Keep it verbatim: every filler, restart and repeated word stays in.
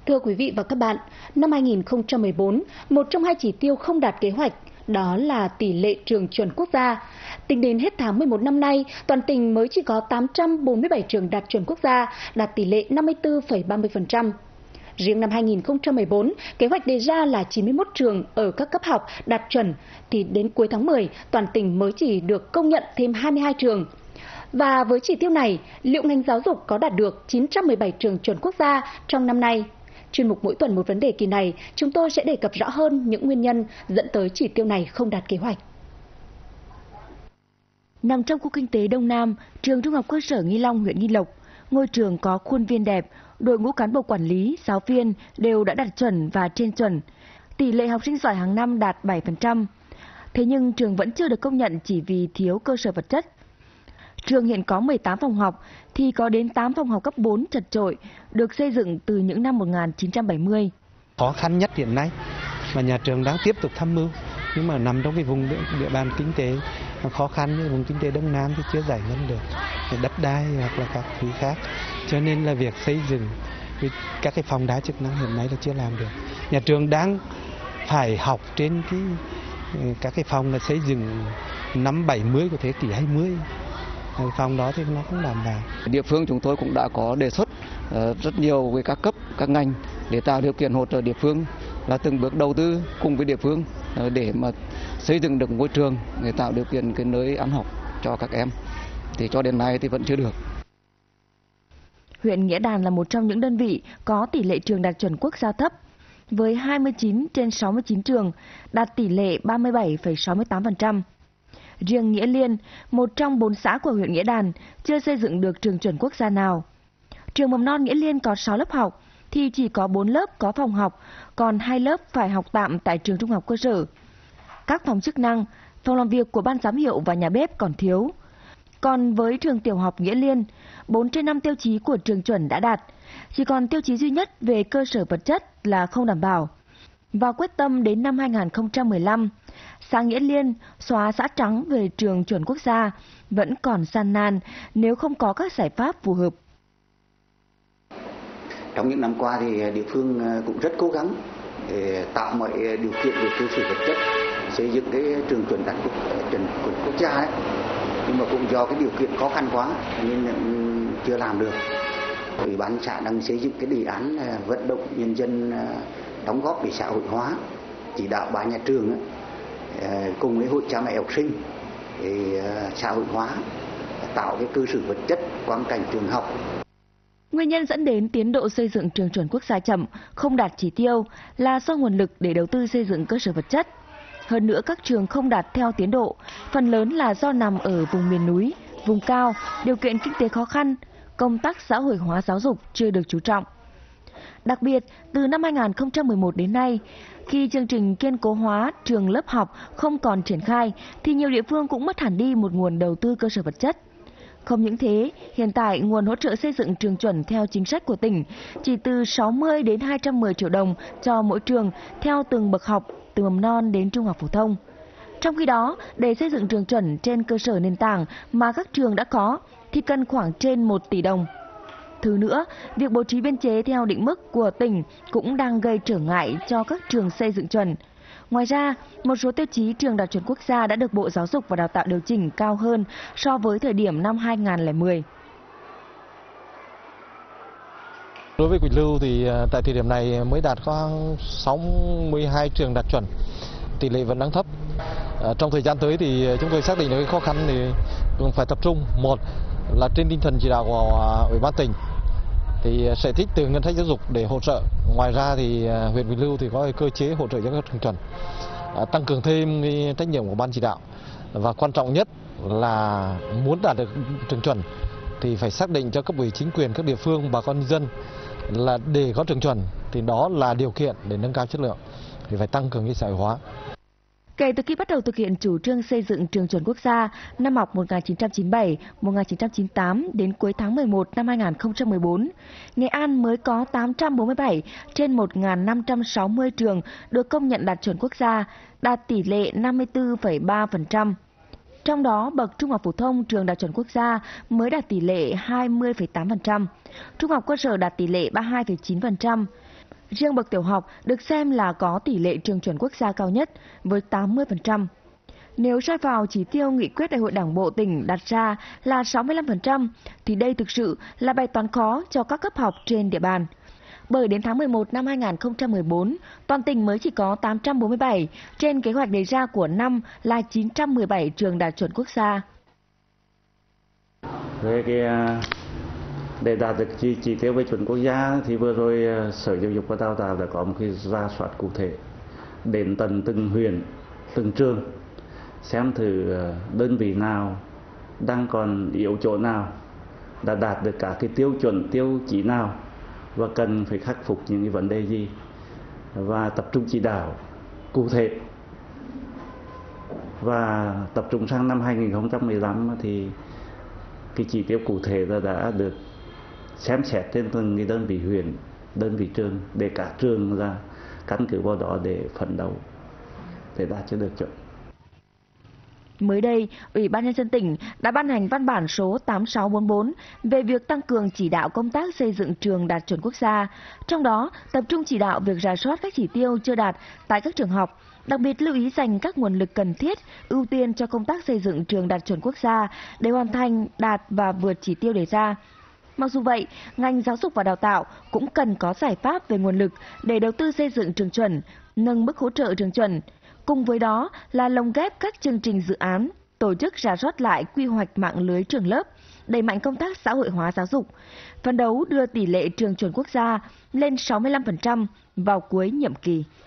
Thưa quý vị và các bạn, năm hai nghìn không trăm mười bốn, một trong hai chỉ tiêu không đạt kế hoạch, đó là tỷ lệ trường chuẩn quốc gia. Tính đến hết tháng mười một năm nay, toàn tỉnh mới chỉ có tám trăm bốn mươi bảy trường đạt chuẩn quốc gia, đạt tỷ lệ năm mươi tư phẩy ba mươi phần trăm. Riêng năm hai nghìn không trăm mười bốn, kế hoạch đề ra là chín mươi mốt trường ở các cấp học đạt chuẩn, thì đến cuối tháng mười, toàn tỉnh mới chỉ được công nhận thêm hai mươi hai trường. Và với chỉ tiêu này, liệu ngành giáo dục có đạt được chín trăm mười bảy trường chuẩn quốc gia trong năm nay? Chuyên mục Mỗi tuần một vấn đề kỳ này, chúng tôi sẽ đề cập rõ hơn những nguyên nhân dẫn tới chỉ tiêu này không đạt kế hoạch. Nằm trong khu kinh tế Đông Nam, trường Trung học cơ sở Nghi Long, huyện Nghi Lộc, ngôi trường có khuôn viên đẹp, đội ngũ cán bộ quản lý, giáo viên đều đã đạt chuẩn và trên chuẩn. Tỷ lệ học sinh giỏi hàng năm đạt bảy phần trăm. Thế nhưng trường vẫn chưa được công nhận chỉ vì thiếu cơ sở vật chất. Trường hiện có mười tám phòng học thì có đến tám phòng học cấp bốn chật chội, được xây dựng từ những năm một nghìn chín trăm bảy mươi. Khó khăn nhất hiện nay mà nhà trường đang tiếp tục tham mưu, nhưng mà nằm trong cái vùng địa bàn kinh tế khó khăn như vùng kinh tế Đông Nam thì chưa giải ngân được đất đai hoặc là các thứ khác, cho nên là việc xây dựng các cái phòng đa chức năng hiện nay là chưa làm được. Nhà trường đang phải học trên cái các cái phòng là xây dựng năm bảy mươi của thế kỷ hai mươi. Phòng đó thì nó không đảm bảo. Địa phương chúng tôi cũng đã có đề xuất rất nhiều với các cấp, các ngành để tạo điều kiện hỗ trợ địa phương là từng bước đầu tư cùng với địa phương để mà xây dựng được ngôi trường, để tạo điều kiện cái nơi ăn học cho các em. Thì cho đến nay thì vẫn chưa được. Huyện Nghĩa Đàn là một trong những đơn vị có tỷ lệ trường đạt chuẩn quốc gia thấp, với hai mươi chín trên sáu mươi chín trường, đạt tỷ lệ ba mươi bảy phẩy sáu mươi tám phần trăm. Riêng Nghĩa Liên, một trong bốn xã của huyện Nghĩa Đàn, chưa xây dựng được trường chuẩn quốc gia nào. Trường mầm non Nghĩa Liên có sáu lớp học, thì chỉ có bốn lớp có phòng học, còn hai lớp phải học tạm tại trường trung học cơ sở. Các phòng chức năng, phòng làm việc của ban giám hiệu và nhà bếp còn thiếu. Còn với trường tiểu học Nghĩa Liên, bốn trên năm tiêu chí của trường chuẩn đã đạt, chỉ còn tiêu chí duy nhất về cơ sở vật chất là không đảm bảo. Và quyết tâm đến năm hai nghìn không trăm mười lăm, xã Nghĩa Liên xóa xã trắng về trường chuẩn quốc gia vẫn còn gian nan nếu không có các giải pháp phù hợp. Trong những năm qua thì địa phương cũng rất cố gắng để tạo mọi điều kiện về cơ sở vật chất, xây dựng cái trường chuẩn đạt chuẩn quốc gia ấy. Nhưng mà cũng do cái điều kiện khó khăn quá nên chưa làm được. Ủy ban xã đang xây dựng cái đề án vận động nhân dân đóng góp để xã hội hóa, chỉ đạo ba nhà trường cùng với hội cha mẹ học sinh để xã hội hóa, tạo cái cơ sở vật chất quang cảnh trường học. Nguyên nhân dẫn đến tiến độ xây dựng trường chuẩn quốc gia chậm, không đạt chỉ tiêu là do nguồn lực để đầu tư xây dựng cơ sở vật chất. Hơn nữa các trường không đạt theo tiến độ, phần lớn là do nằm ở vùng miền núi, vùng cao, điều kiện kinh tế khó khăn, công tác xã hội hóa giáo dục chưa được chú trọng. Đặc biệt, từ năm hai nghìn không trăm mười một đến nay, khi chương trình kiên cố hóa trường lớp học không còn triển khai, thì nhiều địa phương cũng mất hẳn đi một nguồn đầu tư cơ sở vật chất. Không những thế, hiện tại nguồn hỗ trợ xây dựng trường chuẩn theo chính sách của tỉnh chỉ từ sáu mươi đến hai trăm mười triệu đồng cho mỗi trường theo từng bậc học, từ mầm non đến trung học phổ thông. Trong khi đó, để xây dựng trường chuẩn trên cơ sở nền tảng mà các trường đã có thì cần khoảng trên một tỷ đồng. Thứ nữa, việc bố trí biên chế theo định mức của tỉnh cũng đang gây trở ngại cho các trường xây dựng chuẩn. Ngoài ra, một số tiêu chí trường đạt chuẩn quốc gia đã được Bộ Giáo dục và Đào tạo điều chỉnh cao hơn so với thời điểm năm hai nghìn không trăm lẻ mười. Đối với Quỳnh Lưu thì tại thời điểm này mới đạt khoảng sáu mươi hai trường đạt chuẩn, tỷ lệ vẫn đang thấp. Trong thời gian tới thì chúng tôi xác định được cái khó khăn thì cũng phải tập trung, một là trên tinh thần chỉ đạo của Ủy ban tỉnh thì sẽ trích từ ngân sách giáo dục để hỗ trợ. Ngoài ra thì huyện Quỳnh Lưu thì có cơ chế hỗ trợ cho các trường chuẩn, tăng cường thêm cái trách nhiệm của ban chỉ đạo, và quan trọng nhất là muốn đạt được trường chuẩn thì phải xác định cho cấp ủy chính quyền các địa phương, bà con nhân dân là để có trường chuẩn thì đó là điều kiện để nâng cao chất lượng, thì phải tăng cường cái xã hội hóa. Kể từ khi bắt đầu thực hiện chủ trương xây dựng trường chuẩn quốc gia năm học một nghìn chín trăm chín mươi bảy một nghìn chín trăm chín mươi tám đến cuối tháng mười một năm hai nghìn không trăm mười bốn, Nghệ An mới có tám trăm bốn mươi bảy trên một nghìn năm trăm sáu mươi trường được công nhận đạt chuẩn quốc gia, đạt tỷ lệ năm mươi tư phẩy ba phần trăm. Trong đó, bậc trung học phổ thông trường đạt chuẩn quốc gia mới đạt tỷ lệ hai mươi phẩy tám phần trăm, trung học cơ sở đạt tỷ lệ ba mươi hai phẩy chín phần trăm. Riêng bậc tiểu học được xem là có tỷ lệ trường chuẩn quốc gia cao nhất với tám mươi phần trăm. Nếu soi vào chỉ tiêu nghị quyết Đại hội Đảng bộ tỉnh đặt ra là sáu mươi lăm phần trăm thì đây thực sự là bài toán khó cho các cấp học trên địa bàn. Bởi đến tháng mười một năm hai nghìn không trăm mười bốn, toàn tỉnh mới chỉ có tám trăm bốn mươi bảy, trên kế hoạch đề ra của năm là chín trăm mười bảy trường đạt chuẩn quốc gia. Về cái để đạt được chỉ, chỉ tiêu về chuẩn quốc gia thì vừa rồi Sở Giáo dục và Đào tạo đã có một cái rà soát cụ thể đến tận từng huyện, từng trường, xem thử đơn vị nào đang còn yếu chỗ nào, đã đạt được cả cái tiêu chuẩn tiêu chí nào và cần phải khắc phục những cái vấn đề gì, và tập trung chỉ đạo cụ thể. Và tập trung sang năm hai nghìn không trăm mười lăm thì cái chỉ tiêu cụ thể là đã được xem xét trên từng cái đơn vị huyện, đơn vị trường, để cả trường là căn cứ vào đó để phấn đấu để đạt cho được chuẩn. Mới đây, Ủy ban Nhân dân tỉnh đã ban hành văn bản số tám sáu bốn bốn về việc tăng cường chỉ đạo công tác xây dựng trường đạt chuẩn quốc gia, trong đó tập trung chỉ đạo việc rà soát các chỉ tiêu chưa đạt tại các trường học, đặc biệt lưu ý dành các nguồn lực cần thiết, ưu tiên cho công tác xây dựng trường đạt chuẩn quốc gia để hoàn thành, đạt và vượt chỉ tiêu đề ra. Mặc dù vậy, ngành giáo dục và đào tạo cũng cần có giải pháp về nguồn lực để đầu tư xây dựng trường chuẩn, nâng mức hỗ trợ trường chuẩn. Cùng với đó là lồng ghép các chương trình dự án, tổ chức rà soát lại quy hoạch mạng lưới trường lớp, đẩy mạnh công tác xã hội hóa giáo dục, phấn đấu đưa tỷ lệ trường chuẩn quốc gia lên sáu mươi lăm phần trăm vào cuối nhiệm kỳ.